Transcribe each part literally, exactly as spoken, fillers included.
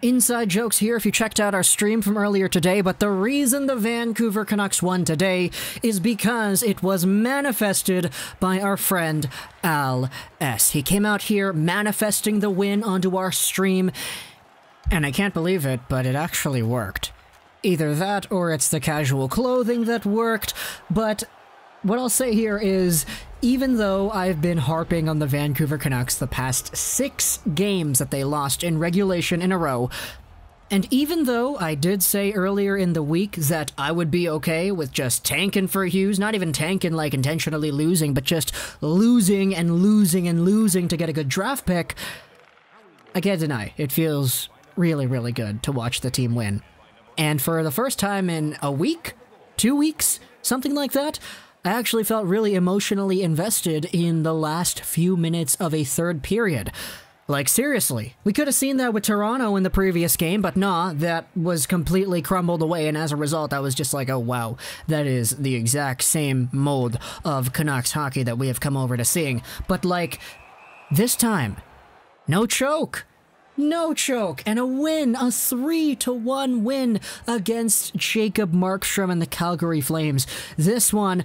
inside jokes here if you checked out our stream from earlier today, but the reason the Vancouver Canucks won today is because it was manifested by our friend Al S. He came out here manifesting the win onto our stream, and I can't believe it, but it actually worked. Either that or it's the casual clothing that worked, but what I'll say here is, even though I've been harping on the Vancouver Canucks the past six games that they lost in regulation in a row, and even though I did say earlier in the week that I would be okay with just tanking for Hughes, not even tanking like intentionally losing, but just losing and losing and losing to get a good draft pick, I can't deny, it feels really, really good to watch the team win. And for the first time in a week, two weeks, something like that, I actually felt really emotionally invested in the last few minutes of a third period. Like, seriously. We could have seen that with Toronto in the previous game, but nah, that was completely crumbled away, and as a result, I was just like, oh wow, that is the exact same mode of Canucks hockey that we have come over to seeing. But like, this time, no choke. No choke, and a win, a three to one win against Jacob Markstrom and the Calgary Flames. This one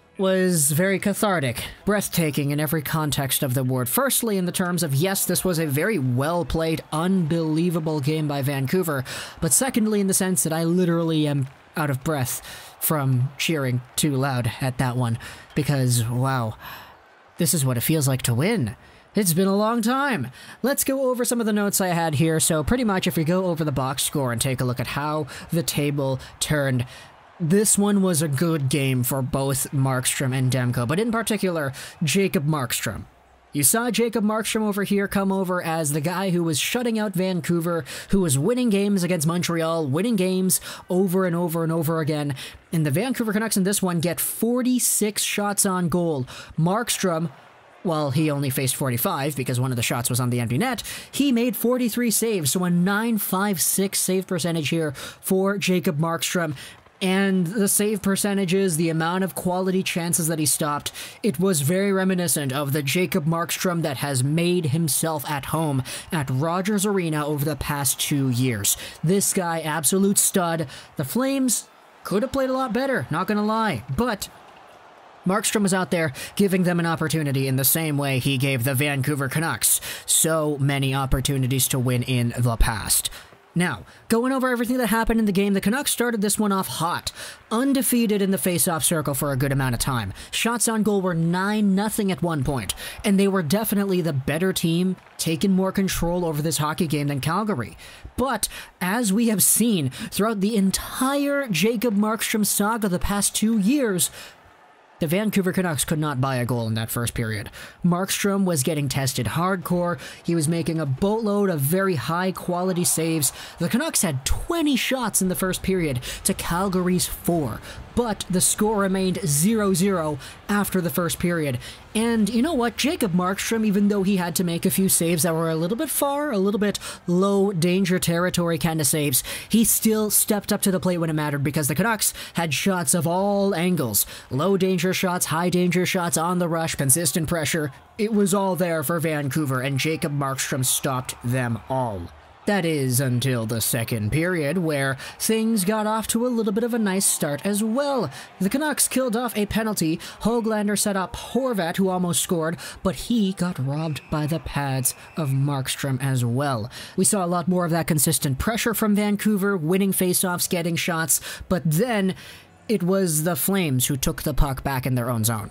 was very cathartic, breathtaking in every context of the word. Firstly, in the terms of, yes, this was a very well-played, unbelievable game by Vancouver, but secondly, in the sense that I literally am out of breath from cheering too loud at that one, because, wow, this is what it feels like to win. It's been a long time. Let's go over some of the notes I had here. So pretty much if we go over the box score and take a look at how the table turned, this one was a good game for both Markstrom and Demko, but in particular, Jacob Markstrom. You saw Jacob Markstrom over here come over as the guy who was shutting out Vancouver, who was winning games against Montreal, winning games over and over and over again. And the Vancouver Canucks in this one get forty-six shots on goal. Markstrom, well, he only faced forty-five because one of the shots was on the empty net. He made forty-three saves, so a nine five six save percentage here for Jacob Markstrom. And the save percentages, the amount of quality chances that he stopped, it was very reminiscent of the Jacob Markstrom that has made himself at home at Rogers Arena over the past two years. This guy, absolute stud. The Flames could have played a lot better, not gonna lie, but Markstrom was out there giving them an opportunity in the same way he gave the Vancouver Canucks so many opportunities to win in the past. Now, going over everything that happened in the game, the Canucks started this one off hot, undefeated in the face-off circle for a good amount of time. Shots on goal were nine nothing at one point, and they were definitely the better team, taking more control over this hockey game than Calgary. But, as we have seen throughout the entire Jacob Markstrom saga the past two years, the Vancouver Canucks could not buy a goal in that first period. Markstrom was getting tested hardcore. He was making a boatload of very high-quality saves. The Canucks had twenty shots in the first period to Calgary's four, but the score remained zero zero after the first period. And you know what? Jacob Markstrom, even though he had to make a few saves that were a little bit far, a little bit low danger territory kind of saves, he still stepped up to the plate when it mattered because the Canucks had shots of all angles. Low danger shots, high danger shots, on the rush, consistent pressure. It was all there for Vancouver, and Jacob Markstrom stopped them all. That is, until the second period, where things got off to a little bit of a nice start as well. The Canucks killed off a penalty. Höglander set up Horvat, who almost scored, but he got robbed by the pads of Markstrom as well. We saw a lot more of that consistent pressure from Vancouver, winning faceoffs, getting shots, but then it was the Flames who took the puck back in their own zone.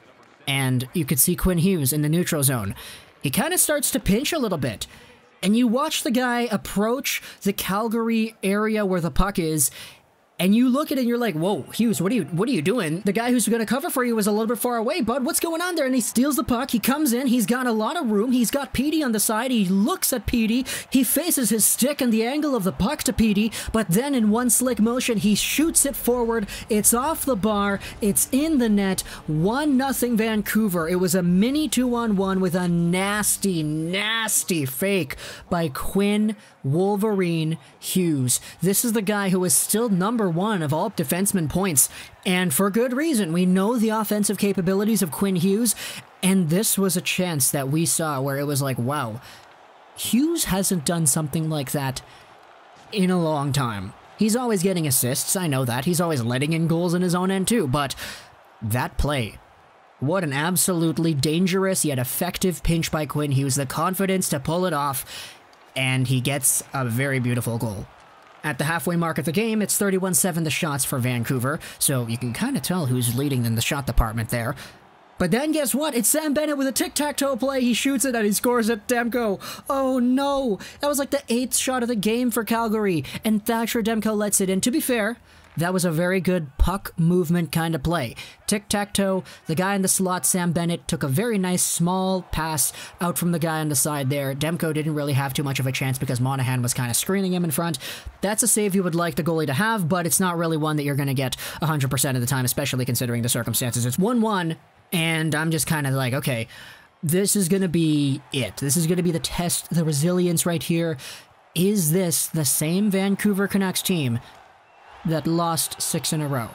And you could see Quinn Hughes in the neutral zone. He kind of starts to pinch a little bit. And you watch the guy approach the Calgary area where the puck is, and you look at it and you're like, whoa, Hughes, what are you what are you doing? The guy who's going to cover for you is a little bit far away, bud. What's going on there? And he steals the puck. He comes in. He's got a lot of room. He's got Petey on the side. He looks at Petey. He faces his stick and the angle of the puck to Petey, but then in one slick motion, he shoots it forward. It's off the bar. It's in the net. one nothing Vancouver. It was a mini two-on-one with a nasty, nasty fake by Quinn Wolverine Hughes. This is the guy who is still number one of all defenseman points, and for good reason. We know the offensive capabilities of Quinn Hughes, and this was a chance that we saw where it was like, wow, Hughes hasn't done something like that in a long time. He's always getting assists, I know that. He's always letting in goals in his own end too, but that play, what an absolutely dangerous yet effective pinch by Quinn Hughes. The confidence to pull it off, and he gets a very beautiful goal. At the halfway mark of the game, it's thirty-one seven the shots for Vancouver, so you can kind of tell who's leading in the shot department there. But then guess what? It's Sam Bennett with a tic-tac-toe play. He shoots it and he scores at Demko. Oh no! That was like the eighth shot of the game for Calgary, and Thatcher Demko lets it in. To be fair, that was a very good puck movement kind of play. Tic-tac-toe, the guy in the slot, Sam Bennett, took a very nice small pass out from the guy on the side there. Demko didn't really have too much of a chance because Monahan was kind of screening him in front. That's a save you would like the goalie to have, but it's not really one that you're going to get one hundred percent of the time, especially considering the circumstances. It's one one. And I'm just kind of like, okay, this is going to be it. This is going to be the test, the resilience right here. Is this the same Vancouver Canucks team that lost six in a row?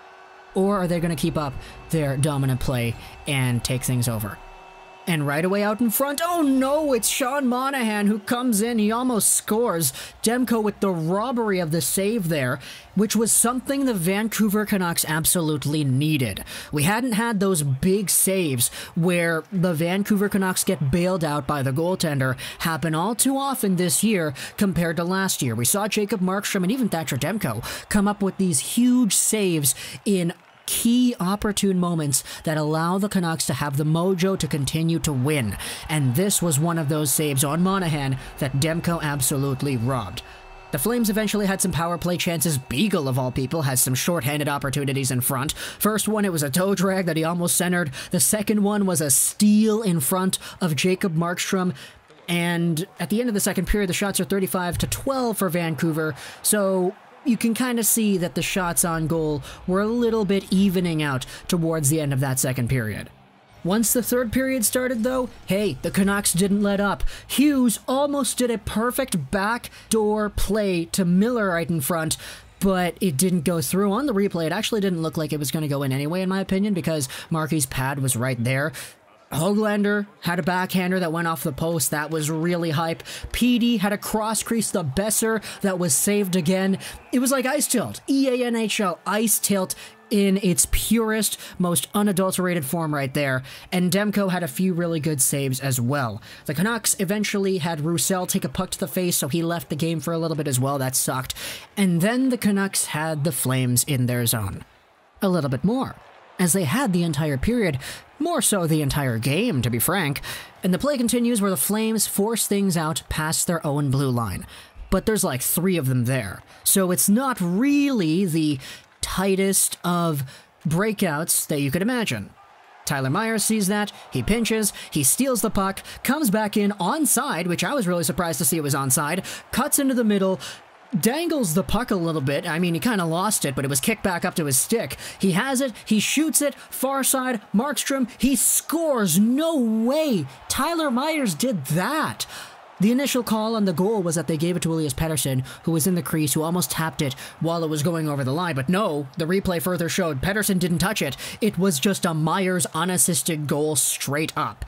Or are they going to keep up their dominant play and take things over? And right away out in front, oh no, it's Sean Monahan who comes in. He almost scores. Demko with the robbery of the save there, which was something the Vancouver Canucks absolutely needed. We hadn't had those big saves where the Vancouver Canucks get bailed out by the goaltender happen all too often this year compared to last year. We saw Jacob Markstrom and even Thatcher Demko come up with these huge saves in key opportune moments that allow the Canucks to have the mojo to continue to win. And this was one of those saves on Monahan that Demko absolutely robbed. The Flames eventually had some power play chances. Beagle, of all people, has some shorthanded opportunities in front. First one, it was a toe drag that he almost centered. The second one was a steal in front of Jacob Markstrom. And at the end of the second period, the shots are thirty-five to twelve for Vancouver. So you can kind of see that the shots on goal were a little bit evening out towards the end of that second period. Once the third period started, though, hey, the Canucks didn't let up. Hughes almost did a perfect backdoor play to Miller right in front, but it didn't go through. On the replay, it actually didn't look like it was going to go in anyway, in my opinion, because Markey's pad was right there. Höglander had a backhander that went off the post. That was really hype. Petey had a cross-crease the Besser that was saved again. It was like ice tilt. E A N H L ice tilt in its purest, most unadulterated form right there. And Demko had a few really good saves as well. The Canucks eventually had Roussel take a puck to the face, so he left the game for a little bit as well. That sucked. And then the Canucks had the Flames in their zone. A little bit more, as they had the entire period. More so the entire game, to be frank. And the play continues where the Flames force things out past their own blue line. But there's like three of them there. So it's not really the tightest of breakouts that you could imagine. Tyler Myers sees that, he pinches, he steals the puck, comes back in onside, which I was really surprised to see it was onside, cuts into the middle, dangles the puck a little bit. I mean, he kind of lost it, but it was kicked back up to his stick. He has it, he shoots it, far side, Markstrom, he scores. No way! Tyler Myers did that! The initial call on the goal was that they gave it to Elias Pettersson, who was in the crease, who almost tapped it while it was going over the line. But no, the replay further showed Pettersson didn't touch it. It was just a Myers unassisted goal straight up.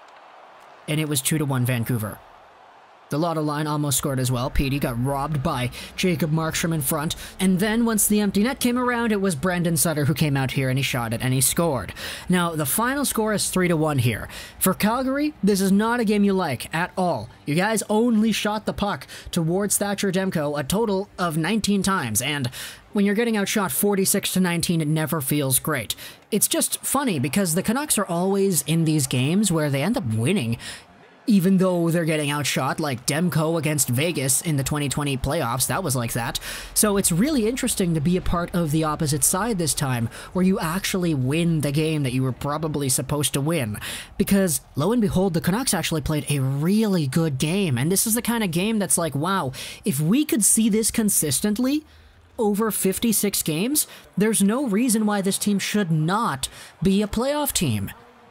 And it was two to one Vancouver. The Lotto line almost scored as well. Petey got robbed by Jacob Markstrom in front. And then once the empty net came around, it was Brandon Sutter who came out here and he shot it and he scored. Now, the final score is three to one here. For Calgary, this is not a game you like at all. You guys only shot the puck towards Thatcher Demko a total of nineteen times, and when you're getting outshot forty-six to nineteen, it never feels great. It's just funny because the Canucks are always in these games where they end up winning, even though they're getting outshot, like Demko against Vegas in the twenty twenty playoffs. That was like that. So it's really interesting to be a part of the opposite side this time, where you actually win the game that you were probably supposed to win. Because, lo and behold, the Canucks actually played a really good game, and this is the kind of game that's like, wow, if we could see this consistently over fifty-six games, there's no reason why this team should not be a playoff team.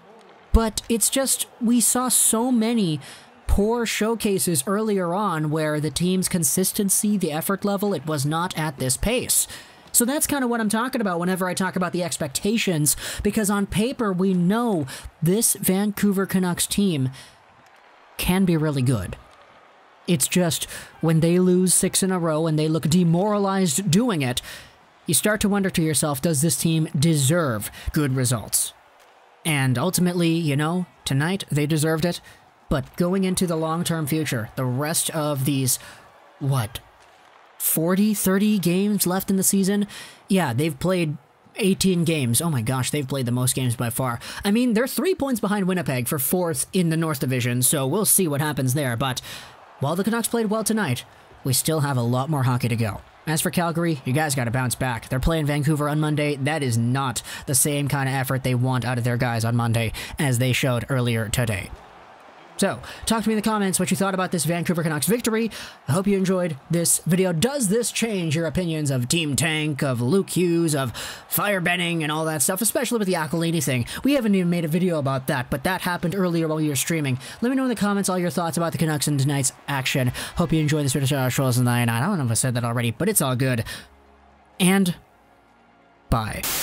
But it's just, we saw so many poor showcases earlier on where the team's consistency, the effort level, it was not at this pace. So that's kind of what I'm talking about whenever I talk about the expectations, because on paper we know this Vancouver Canucks team can be really good. It's just when they lose six in a row and they look demoralized doing it, you start to wonder to yourself, does this team deserve good results? And ultimately, you know, tonight they deserved it. But going into the long-term future, the rest of these, what, forty, thirty games left in the season? Yeah, they've played eighteen games. Oh my gosh, they've played the most games by far. I mean, they're three points behind Winnipeg for fourth in the North Division, so we'll see what happens there. But while the Canucks played well tonight, we still have a lot more hockey to go. As for Calgary, you guys got to bounce back. They're playing Vancouver on Monday. That is not the same kind of effort they want out of their guys on Monday as they showed earlier today. So, talk to me in the comments what you thought about this Vancouver Canucks victory. I hope you enjoyed this video. Does this change your opinions of Team Tank, of Luke Hughes, of firebending and all that stuff, especially with the Aquilini thing? We haven't even made a video about that, but that happened earlier while you were streaming. Let me know in the comments all your thoughts about the Canucks and tonight's action. Hope you enjoyed this video. I don't know if I said that already, but it's all good. And bye.